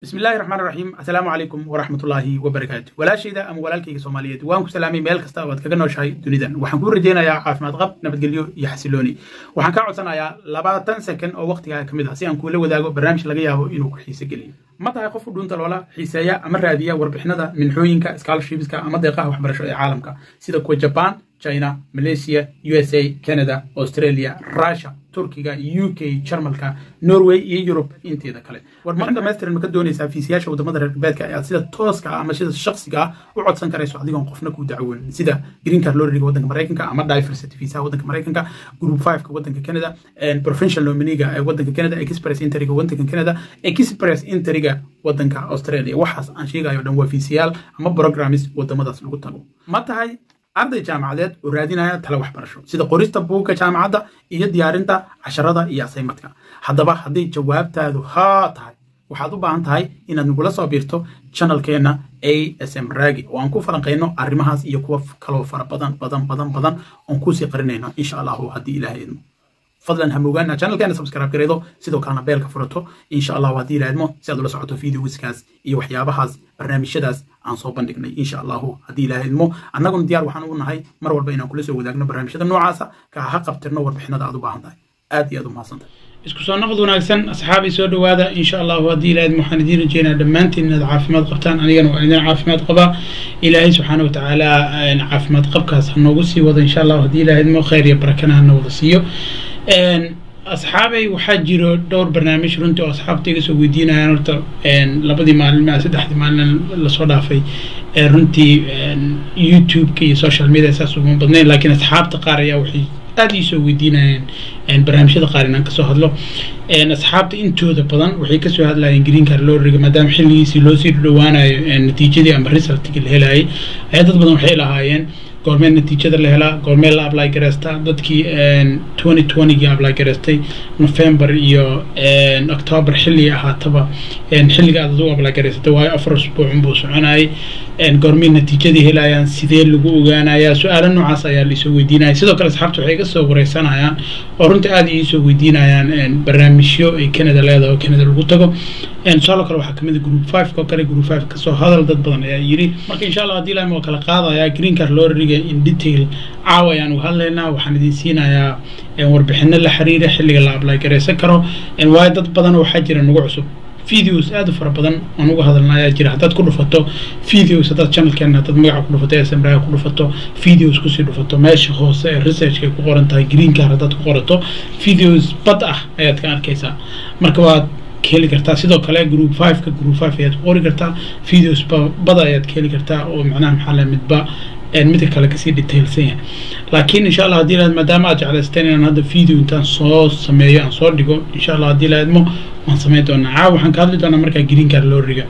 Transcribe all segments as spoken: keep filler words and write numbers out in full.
بسم الله الرحمن الرحيم. السلام عليكم ورحمة الله وبركاته. ولا شيء ده أم ولا الكيس سومالية وانكم سلامي ميل كستا واتكلنا وشاي دنيدا وحنقول رجينا يا عافمات غب نبتقليو يحسلوني وحنكعد سنة يا لبعض سكن أو وقت يا كمدها سيان كله وذاقو برنامج لقياه إنه حيس قليل متى يقف دون تلولا حيسايا أمر رادية وربحنا ده من حوينك سكالشيبسك أما دقة وحبرش عالمك سيدا كو جابان تشاينا ماليزيا يو اس اي كندا استراليا روسيا تركيا يو كي شرمالكا نرويج يوروب انتي ذا كله ورمحنا ماستر المكان دونيسا في سياسه ودمada reer galbeedka ayaa sida tooska ama sida shakhsiga u codsan karayso adigoon qofna ku dacwoon sida green card lottery wadanka Mareykanka ama diversity visa wadanka Mareykanka group five ka wadanka Canada and professional nominee ga wadanka Canada express entry ga wadanka Canada express entry ga wadanka Australia waxaas aan sheegayo dhan waa fiisiyaal ama programs wadamadaas lagu tago ma tahay arday jaamacadeed oo raadinaya talo waxbarasho sida qorista buugga jaamacadda iyo diyaarinta casharada iyo assignmentka haddaba haddii jawaabtaadu haa tahay waxaad u baahan tahay inaad nagula soo biirto channelkeena A S M Raagi oo aan ku falanqeyno arrimahaas iyo kuwa kale fara badan badan badan badan oo ku sii qarinayno insha Allah haddii Ilaahay idmo fadlan hamugaana channelkeena subscribe gareedo sidoo kalena beelka furato insha Allah haddii Ilaahay idmo si aad ula socoto videoskaas iyo waxyaabahaas barnaamijyadaas aan soo bandhignay insha Allah haddii Ilaahay idmo annaguna diyaar waxaan u nahay mar walba inaan kula soo wadaagno barnaamijyada noocaas ka ha qabtirno warbixinada aad u baahan tahay aad iyo aad u mahadsantahay isku soo noqdo wanaagsan asxaabi soo dhawaada insha Allah haddii Ilaahay idmo waxaan idin rajeenaa dhamaantiin inaad caafimaad qabtaan anigana waa idin caafimaad qaba Ilaahay subhanahu wa ta'ala caafimaad qabkaas ha noogu sii wado insha Allah haddii Ilaahay idmo khayr iyo barakana ha noogu siiyo een asxaabay waxa jiro dhowr barnaamij runtii oo asxaabtayga soo weydiinayaan horta een labadii maalin ama saddexdii maalin la soo dhaafay ee runtii YouTube-ka iyo social media saas ugu badnayn laakiin asxaabta qaar ayaa waxay aad ii soo weydiinayaan een barnaamijyada qaar inaan ka soo hadlo een asxaabta intooda badan waxay ka soo hadlayeen green card lottery maadaama xilligiisii loo sii dhawaanayo natiijadii ama resultkii la helayay ayaa dad badan waxay lahaayeen goormeen natiijada la helaa goormeen la apply gareystaa dadkii twenty twenty gii apply gareystay November iyo October xilli ahaataba xilliga aad u apply gareysatay waa afar usbuuc buu soconayay goormeen natiijadii helayaan sidee lagu ogaanayaa su'aalo noocaas ayaa la soo weydiinayay sidoo kale asxaabtu waxay ka soo wareysanayaan oo runtii aad ii soo weydiinayaan barnaamijyo ay Canada leedahay oo Canada lagu tago een soo kale waxa kamid group five ka kale group five ka soo hadal dad badan ayaa yiri marka insha Allah hadii la ma kala qaadaya green card lottery in detail caawayaan u hadlaynaa waxaan idin siinayaa warbixino la xiriira xilliga la apply gareysan karo in way dad badan waxa jira nagu cusub videos aad u fara badan aan uga hadalnaa jira hadad ku dhufato videos hadad channelkeena dad magac ku dhufato S M R ku dhufato videos ku sii dhufato meesha hoose ee research ku qoran tahay green card hadad ku qorato videos bad ah ayaad ka arkaysaa marka waa keli kartaa sidoo kale group five ka group five ayaad qori kartaa videos bad ayaad keli kartaa oo macnaha maxaa la midba een mid kale ka sii detailsan laakiin insha Allah hadii aad maadaama aad jeclaysteen inaan hadda video intaan soo sameeyo aan soo dhigo insha Allah hadii aad mo waan sameey doonaa caaw waxaan ka hadli doonaa marka green card lottery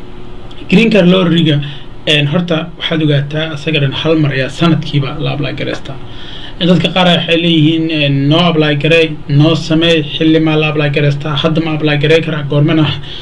green card lottery een horta waxaad ogaataa asaga dhan hal mar ayaa sanadkiiba la apply gareystaa dadka qaar waxay leeyihiin no apply garey no sameey xilli ma la apply gareystaa hadda ma apply garey kara goormana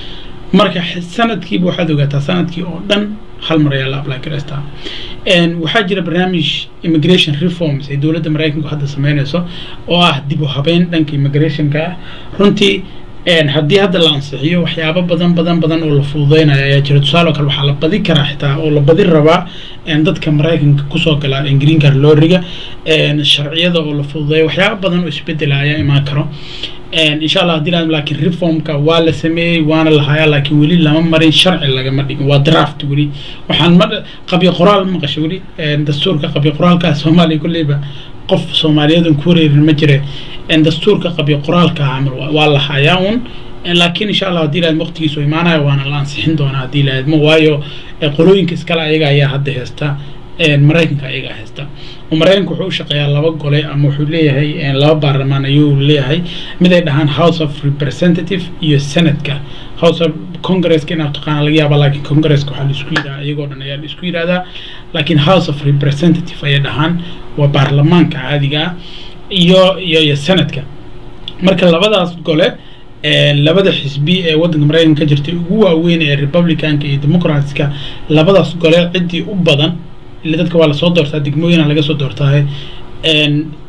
marka sanadkiiba waxaad ogaataa sanadkii oo dhan hal mar ayaa la apply gareystaa een waxa jira barnaamij immigration reforms ee dawladda Mareykanka hadda sameynayso oo ah dib u habeyn dhanka immigration-ka runtii een haddii hadda la ansixiyo waxyaabo badan badan badan oo la fududeynayo ayaa jira tusaale kale waxa la badi karaa xitaa oo la badi rabaa in dadka Mareykanka ku soo gala green card lottery een sharciyada oo la fududeeyo waxyaabo badan oo isbedelaya imaan karo een insha Allah hadii la laakiin reformka waa la sameeyay waana la hayaa laakiin wali lama marin sharci laga ma dhigin waa draft wali waxaan ma qabiy qoraal ma qashay wali een dastuurka qabiy qoraalka Soomaaliya kulliba qof Soomaaliyeed ku reerin ma jire in dastuurka qabiy qoraalka amal waa la hayaa un laakiin insha Allah hadii la waqtigiisu imaanayo waana la ansixin doonaa hadii la idmo waayo qolooyinka iskala ayaga ayaa hadda heesta een Mareykanka ayaga heesta oo Mareykanku wuxuu shaqeeyaa laba gole ama wuxuu leeyahay laba baarlamaan ayuu leeyahay mid ay dhahaan House of Representative iyo Senate-ka House of Congress kana taqaan laga yaabaa laakiin Congress-ka waxa la isku yiraahdaa iyagoo dhan ayaa la isku yiraahdaa laakiin House of Representative ay dhahaan waa baarlamaanka caadiga iyo iyo Senate-ka marka labadaas gole labada xisbi ee wadanka Mareykanka ka jirtay ugu waaweyn ee Republican-ka iyo Democrats-ka labadaas gole cidii u badan ila dadka waa la soo doortaa degmooyina laga soo doortaa een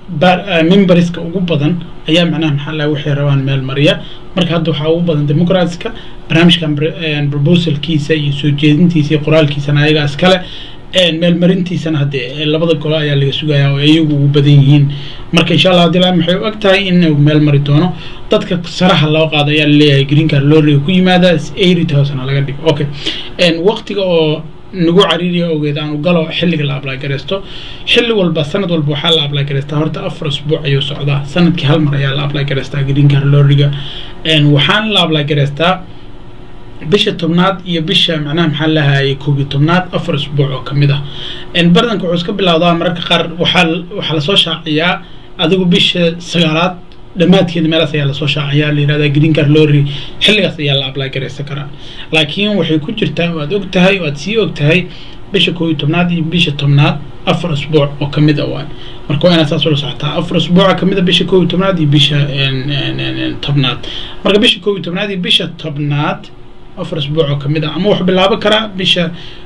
memberska ugu badan ayaa macnaha maxaa la waxay rabaan meel mariya marka hadda waxa ugu badan democratska barnaamijkan proposalkiisa iyo soo jeedintiisa iyo qoraalkiisana ayaga iskale meel marintiisana hadde labada golo ayaa laga sugayaa oo iyagu ugu badan yihiin marka insha Allah hadii la maxay og tahay in meel mari doono dadka saraha loo qaado ayaa leeyahay green card loo reeyo ku yimaada eighty thousand laga dhigo okay een waqtiga oo nagu cariiriyo ogeed aan u galo xilliga la apply gareysto xilli walba sanad walba waxa la apply gareystaa horta afar usbuuc ayuu socdaa sanadkii hal mar ayaa la apply gareystaa green card loo riga een waxaan la apply gareystaa bisha tobnaad iyo bisha macnaha maxaa la haayay koob iyo tobnaad afar usbuuc oo kamid ah een bardanka wuxuu iska bilowdaa mararka qaar waxa waxa la soo shaaciyaa adigu bisha sagaalaad dhamaadkeeda meelaas ayaa la soo shaaciyaa la yiraahdaa green card lottery xilligaas ayaa la apply gareysan karaa laakiin waxay ku jirtaa waad og tahay waad sii og tahay bisha koob iyo tobnaad iyo bisha tobnaad afar usbuuc oo kamid ah waan marka waa inaad saas ula socotaa afar usbuuc kamid ah bisha koob iyo tobnaad iyo bisha tobnaad marka bisha koob iyo tobnaad iyo bisha tobnaad afar usbuuc oo kamid ah ama wax bilaabo kara bisha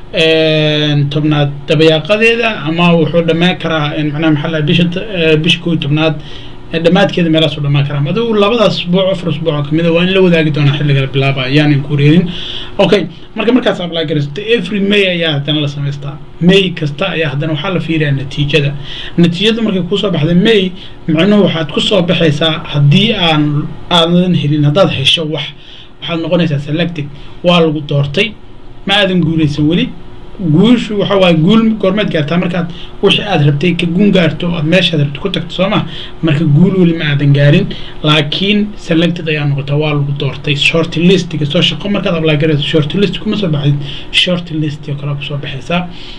tobnaad dabayaaqadeeda ama wuxuu dhamaan karaa macnaha maxaa la bisha bisha koob iyo tobnaad dhamaadkeeda meelaas u dhamaan karaa adigu labadaas usbuuc afar usbuuc oo kamid ah waa in la wadaagi doonaa xilliga la bilaaba ayaan ku reerin okay marka markaas apply gareysto every May ayaa hadana la sameystaa May kasta ayaa hadana waxa la fiiriyaa natiijada natiijada markay ku soo baxday May macnuhu waxaad ku soo baxaysaa hadii aan aadan helin hadaad hesho wax waxaad noqonaysaa selected waa lagu doortay ma aadan guuleysan wali guushu waxa waa guul goormeed gaartaa markaad wixii aad rabtay ka guun gaarto aad meesha rabto ku tagto Soomaa marka guul wali ma aadan gaarin laakiin selected ayaa noqotay waa lagu doortay short list ka soo shaqo markaad apply gareyso short list kuma soo baxay short list oo kala ku soo baxaysa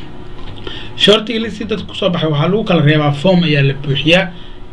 short list dad ku soo baxay waxa lagu kala reebaa form ayaa la buuxiyaa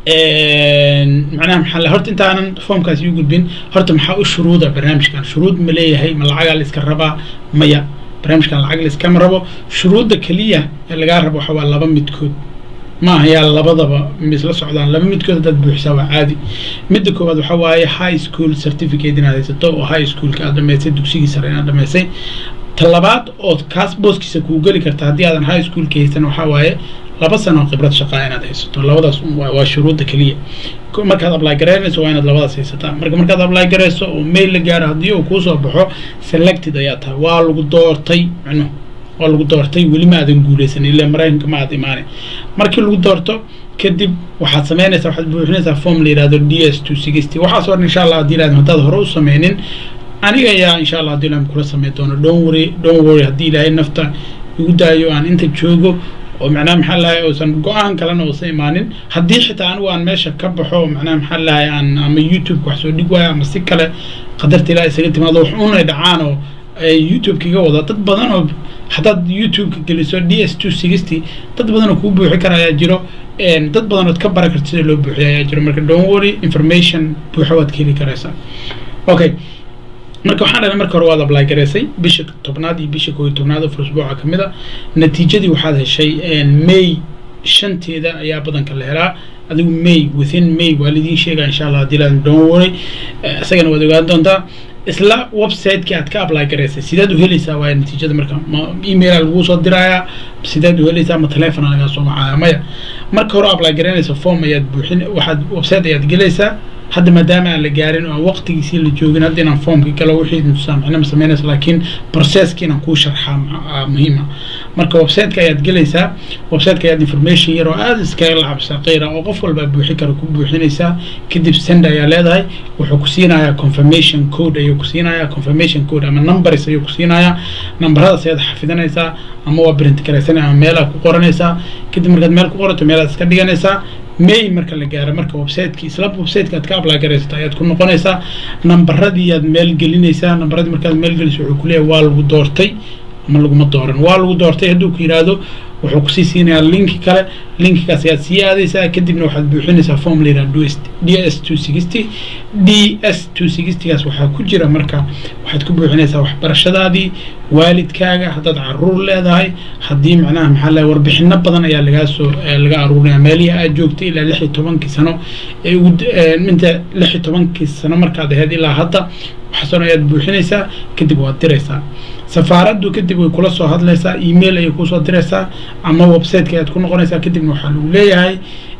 een macnaha maxaa la horta intaanan formkaas uu gudbin horta maxaa u shuruuda barnaamijkan shuruud ma leeyahay ma lacag la iska rabaa maya barnaamijkan lacag la iska rabo shuruuda kaliya ee laga rabo waxa waa laba midkood ma ayaa labadaba misla socdaan laba midkood dad buuxisa waa caadi midda koowaad waxa waaye high school certificate inaad haysato oo high school ka dhameysay dugsiga sare inaad dhameysay talabaad oo kaas booskiisa ku gali kartaa hadii aadan high school ka haysan waxa waaye laba sano khibrad shaqo inaad haysato labadaas waa shuruuda kaliya markaad apply gareynayso waa inaad labadaas haysataa marka markaad apply gareyso oo mail la gaaro hadii uu ku soo baxo selected ayaa tahay waa lagu doortay macno waa lagu doortay wali ma aadan guuleysan ilaa Mareykanka ma aad iimaanay markii lagu doorto kadib waxaad sameynaysaa waxaad buuxinaysaa form la yiraahdo D S two sixty waxaas oo insha Allah hadii aad hadaad hore u sameynin aniga ayaa insha Allah hadii aan kula sameeyo doono don't worry don't worry hadii ilaahay nafta igu daayo aan inta joogo oo macnaha maxaa la yahay oo san go'aan kala oo sameeynin hadii xitaa anigu aan meesha ka baxo macnaha maxaa la yahay aan ama YouTube wax soo dhig waayo ama si kale qadarta ilaahay isaga timaado wax uun ay dhacaan oo YouTube kiga wada dad badan oo hatta YouTube ka geliso D S two sixty dad badan oo ku buuxi karaya jiro een dad badan oo ka baran karto sida loo buuxiyo jiro marka don't worry information buuxa waad keli karaysaa okay marka waxaan dhahay marka hore waad apply gareysay bisha tobnaad iyo bisha koob iyo tobnaad oo usbuuca kamid ah natiijadii waxaad heshay een May shanteeda ayaa badanka la helaa adigu May within May waalidin sheega insha Allah dilaan don't worry asagana waad ogaan doontaa isla website-ka aad ka apply gareysay sidaad u helaysaa waa natiijada marka email lagu soo dirayaa sidaad u helaysaa ama telefoon laga soo wacaa maya marka hore apply gareynayso form ayaad buuxin waxaad website ayaad gelaysaa hadda maadaama aan la gaarin oo waqtigiisa la joogin hadda inaan formka kala wixii intu saamxina sameynaysa laakiin processka inaan ku sharxaa muhiim ah marka website-ka ayaad gelaysaa website-ka ayaad information yar oo aad iska lacab saqiira oo qof walba buuxin karo ku buuxinaysaa kadib send ayaa leedahay wuxuu ku siinayaa confirmation code ayuu ku siinayaa confirmation code ama numbers ayuu ku siinayaa numberadaas ayaad xafidanaysaa ama waa print karaysanaysaa ama meel aad ku qoranaysaa kadib markaad meel ku qorato meel aad iska dhiganaysaa May marka la gaaro marka website-ki isla website-ka aad ka apply gareysay ayaad ku noqonaysaa numberadii aad meel gelinaysaa numberadii markaad meel geliso wuxuu ku leeyahay waa lagu doortay ama lagu ma dooran waa lagu doortay haduu ku yiraahdo wuxuu ku siinayaa link kale linkkaas ayaad sii aadaysaa kadibna waxaad buuxinaysaa form la yiraahdo D S two sixty D S two sixty gaas waxa ku jira marka waxaad ku buuxinaysaa waxbarashadaadii waalidkaaga hadaad caruur leedahay hadii macnaha maxaa la warbixino badan ayaa laga soo laga aruurinayaa meelihi aad joogtay ilaa lix iyo toban sano ee inta lix iyo toban sano markaad ahayd ilaa hadda waxaasoo ayaad buuxinaysaa kadib waad diraysaa safaaradu kadib way kula soo hadlaysaa email ay ku soo diraysaa ama website-ka aad ku noqonaysaa kadibna waxa lagu leeyahay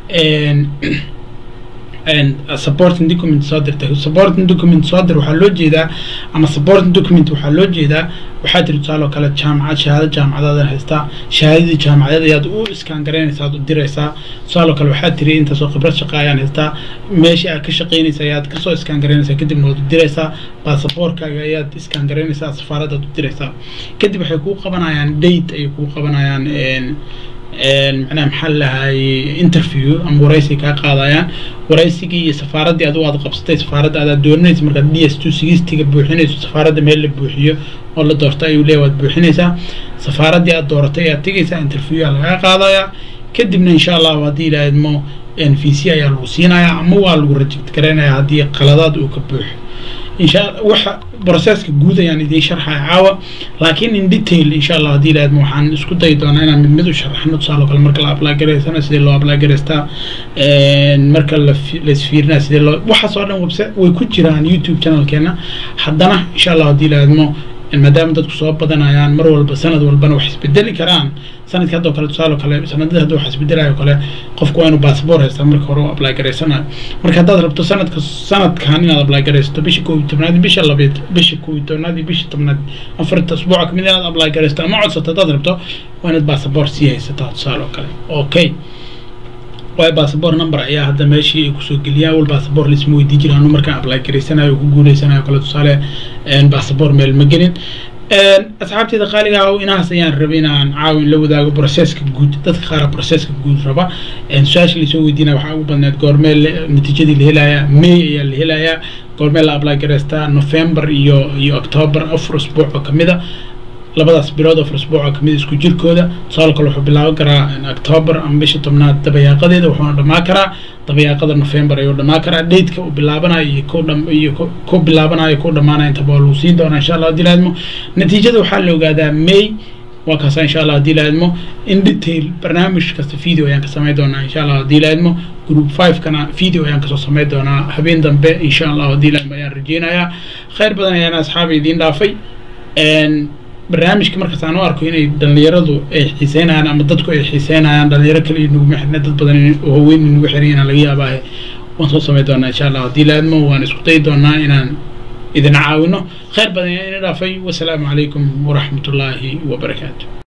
and and supporting document soo dirtay supporting document soo dir waxaa loo jeedaa ama supporting document waxaa loo jeedaa waxaa jira tusaale kale jaamacad shahaado jaamacadaad haystaa shahaadadii jaamacadda ayaad u iskaan garaynaysaa aad u diraysaa tusaale kale waxaa tiri inta soo khibrad shaqo ayaan haystaa meesha aad ka shaqaynaysaa ayaad ka soo iskaan garaynaysaa kadibna waad u diraysaa baasaboorkaaga ayaad iskaan garaynaysaa safaaradda aad u diraysaa kadib waxay kuu qabanayaan date ay kuu qabanayaan macnaha maxaa lahay interview ama waraysi kaa qaadayaan waraysigii iyo safaaradii adigu aad qabsatay safaaradda aad doonaysa markaad D S two sixty-ga buuxinayso safaaradda meel la buuxiyo oo la doorto ayuu leeyahay waad buuxinaysaa safaaradii aad dooratay aad tegaysaa interview laga qaadayaa kadibna insha Allah haddii ilaahay mo N V C ayaa lagu siinayaa ama waa lagu reject gareynayaa haddii qaladaad uu ka buuxo إن شاء الله وح بروسيس كجودة يعني دي شرحها عاوة لكن in detail إن شاء الله دي لازم وحن نسكت أيضا أنا من مدو شرح نتصالو كل مركل أبلا جريس أنا سيد الله أبلا جريس تا المركل لسفير ناس سيد الله وحصلنا وبس ويكون جيران يوتيوب channel كنا حدنا إن شاء الله دي لازم المدام dadku soo badanayaan mar walba sanad walbana wax isbedeli karaan sanadka hadoo kale tusaale kale sanadada hadoo wax isbedelayo kale qofku waa inuu passport haysto marka hore uu apply gareysanayo marka hadaad rabto sanadka sanadkan inaad apply gareysto bisha koob iyo tobnaad bisha labaad bisha koob iyo tobnaad bisha tobnaad afarta usbuuc kamid inaad apply gareysto ama codsato hadaad rabto waa inaad passport sii haysato tusaale kale okay way passport number ayaa hadda meeshii ay ku soo geliyaan wal passport lismu weydii jiraan marka apply gareysanayo ku guuleysanayo kala tusaale een passport meel ma gelin een asxaabteeda qaaliga ah inaas ayaan rabay inaan caawin la wadaago processka guud dadka qaar processka guud raba een su'aasha la soo weydiinay waxa ugu badneed goormeel natiijadii la helayaa May ayaa la helayaa goormeel la apply gareysta November iyo iyo October afar usbuuc kamida labadaas bilood oo usbuuc kamid isku jirkooda soo kale wuxuu bilaaban karaa October ama bisha tobnaad dabayaaqadeeda wuxuu dhamaan karaa dabayaaqada November ayuu dhamaan karaa date-ka uu bilaabanayo ko dham iyo ko bilaabanayo ko dhamaanay inta boolu sii doona insha Allah dilaadmo natiijada waxa la ogaadaa May waa kaas insha Allah dilaadmo in detail barnaamij kasta video ayaan ka sameey doonaa insha Allah dilaadmo group five kana video ayaan ka soo sameey doonaa habeen dambe insha Allah dilaadmo ayaan rajeenayaa khayr badan ayaan asxaabay idin dhaafay een barnaamijka markaas aan u arko inay dhalinyaradu ay xiiseynayaan ama dadku ay xiiseynayaan dhalinyaro kale inuu maxna dad badan oo weyn inuu xiriirina laga yaabaa waan soo sameey doonaa insha Allah hadii laadmo waan isku day doonaa inaan idin caawino khayr badan inay dhaafay wassalaamu calaykum wa rahmatullaahi wa barakaatuh